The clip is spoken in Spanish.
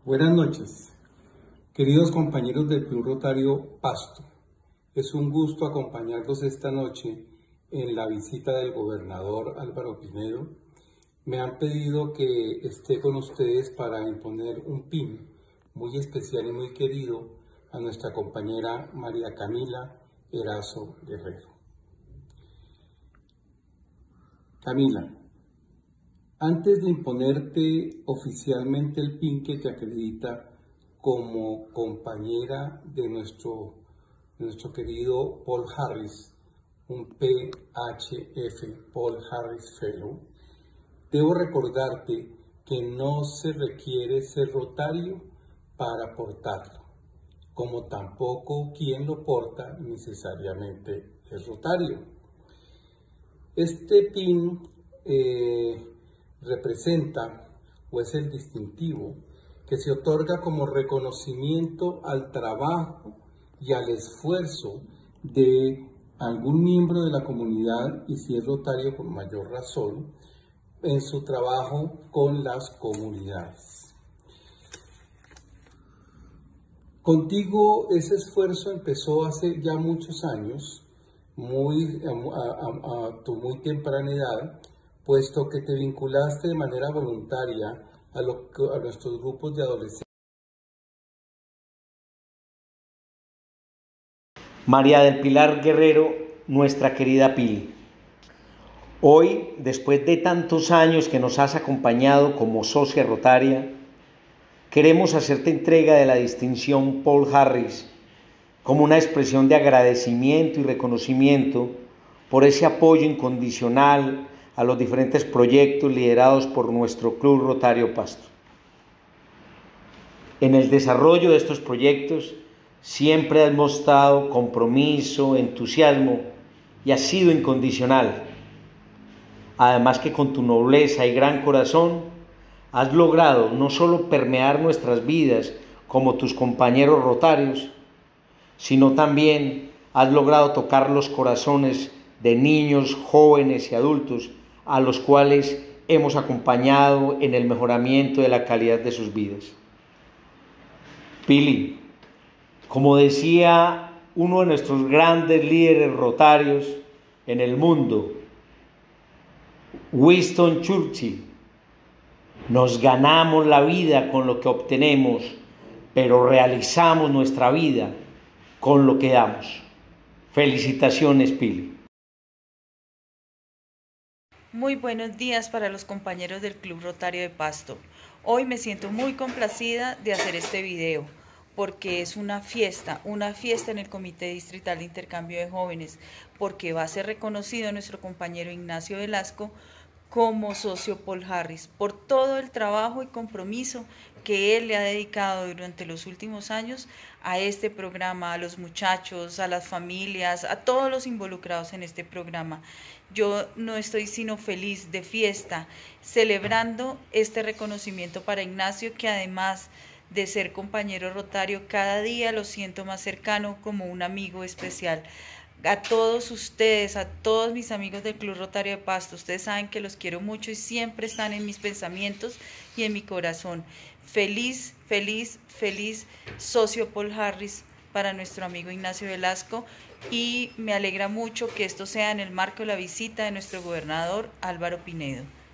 Buenas noches, queridos compañeros del Club Rotario Pasto. Es un gusto acompañarlos esta noche en la visita del gobernador Álvaro Pinedo. Me han pedido que esté con ustedes para imponer un pin muy especial y muy querido a nuestra compañera María Camila Erazo Guerrero. Camila, antes de imponerte oficialmente el pin que te acredita como compañera de nuestro querido Paul Harris, un PHF, Paul Harris Fellow, debo recordarte que no se requiere ser rotario para portarlo, como tampoco quien lo porta necesariamente es rotario. Este pin representa o es el distintivo que se otorga como reconocimiento al trabajo y al esfuerzo de algún miembro de la comunidad, y si es rotario con mayor razón, en su trabajo con las comunidades. Contigo ese esfuerzo empezó hace ya muchos años, a tu muy temprana edad, puesto que te vinculaste de manera voluntaria a nuestros grupos de adolescentes. María del Pilar Guerrero, nuestra querida Pili. Hoy, después de tantos años que nos has acompañado como socia rotaria, queremos hacerte entrega de la distinción Paul Harris como una expresión de agradecimiento y reconocimiento por ese apoyo incondicional a los diferentes proyectos liderados por nuestro Club Rotario Pasto. En el desarrollo de estos proyectos siempre has mostrado compromiso, entusiasmo y has sido incondicional. Además que con tu nobleza y gran corazón has logrado no solo permear nuestras vidas como tus compañeros rotarios, sino también has logrado tocar los corazones de niños, jóvenes y adultos a los cuales hemos acompañado en el mejoramiento de la calidad de sus vidas. Pili, como decía uno de nuestros grandes líderes rotarios en el mundo, Winston Churchill, nos ganamos la vida con lo que obtenemos, pero realizamos nuestra vida con lo que damos. Felicitaciones, Pili. Muy buenos días para los compañeros del Club Rotario de Pasto. Hoy me siento muy complacida de hacer este video porque es una fiesta en el Comité Distrital de Intercambio de Jóvenes, porque va a ser reconocido nuestro compañero Ignacio Velasco como socio Paul Harris por todo el trabajo y compromiso que él le ha dedicado durante los últimos años a este programa, a los muchachos, a las familias, a todos los involucrados en este programa. Yo no estoy sino feliz de fiesta, celebrando este reconocimiento para Ignacio, que además de ser compañero rotario, cada día lo siento más cercano, como un amigo especial. A todos ustedes, a todos mis amigos del Club Rotario de Pasto, ustedes saben que los quiero mucho y siempre están en mis pensamientos y en mi corazón. Feliz, feliz, feliz socio Paul Harris para nuestro amigo Ignacio Velasco, y me alegra mucho que esto sea en el marco de la visita de nuestro gobernador Álvaro Pinedo.